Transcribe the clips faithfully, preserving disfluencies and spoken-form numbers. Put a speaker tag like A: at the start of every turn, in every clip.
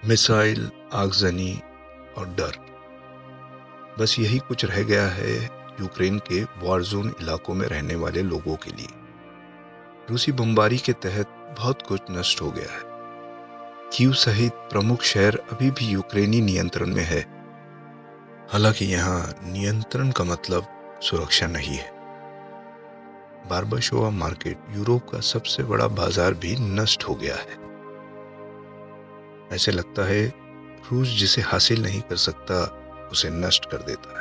A: Missile, आगजनी और डर, बस यही कुछ रह गया है यूक्रेन के वॉर जोन इलाकों में रहने वाले लोगों के लिए। रूसी बमबारी के तहत बहुत कुछ नष्ट हो गया है। कीव सहित प्रमुख शहर अभी भी यूक्रेनी नियंत्रण में है। हालांकि यहाँ नियंत्रण का मतलब सुरक्षा नहीं है। बारबाशोवा मार्केट, यूरोप का सबसे बड़ा बाजार, भी नष्ट हो गया है। ऐसे लगता है रूस जिसे हासिल नहीं कर सकता उसे नष्ट कर देता है।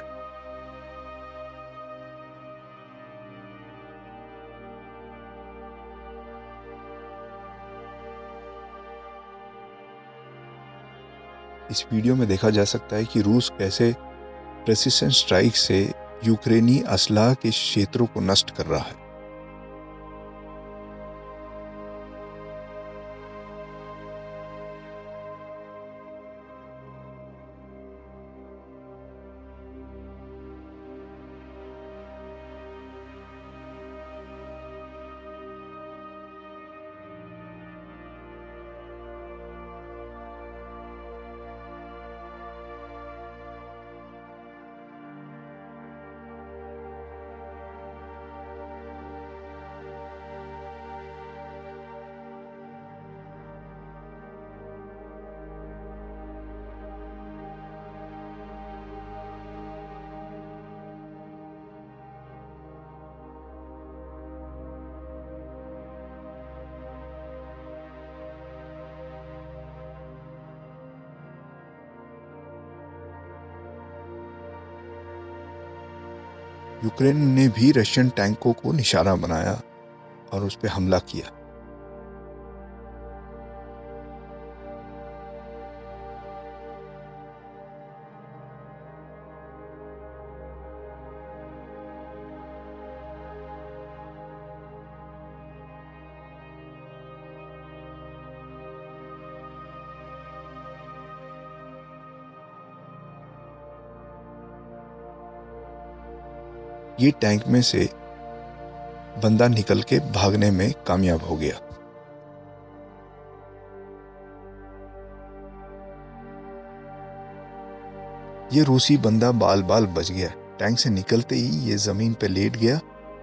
A: इस वीडियो में देखा जा सकता है कि रूस कैसे प्रेसिशन स्ट्राइक से यूक्रेनी असलाह के क्षेत्रों को नष्ट कर रहा है। यूक्रेन ने भी रशियन टैंकों को निशाना बनाया और उस पर हमला किया। ये टैंक में से बंदा निकल के भागने में कामयाब हो गया। ये रूसी बंदा बाल बाल बच गया। टैंक से निकलते ही ये जमीन पे लेट गया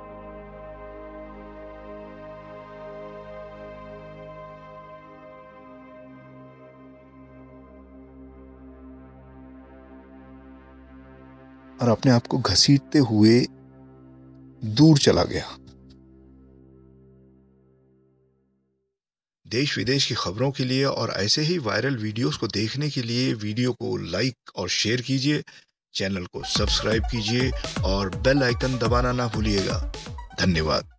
A: और अपने आप को घसीटते हुए दूर चला गया। देश विदेश की खबरों के लिए और ऐसे ही वायरल वीडियोस को देखने के लिए वीडियो को लाइक और शेयर कीजिए, चैनल को सब्सक्राइब कीजिए और बेल आइकन दबाना ना भूलिएगा। धन्यवाद।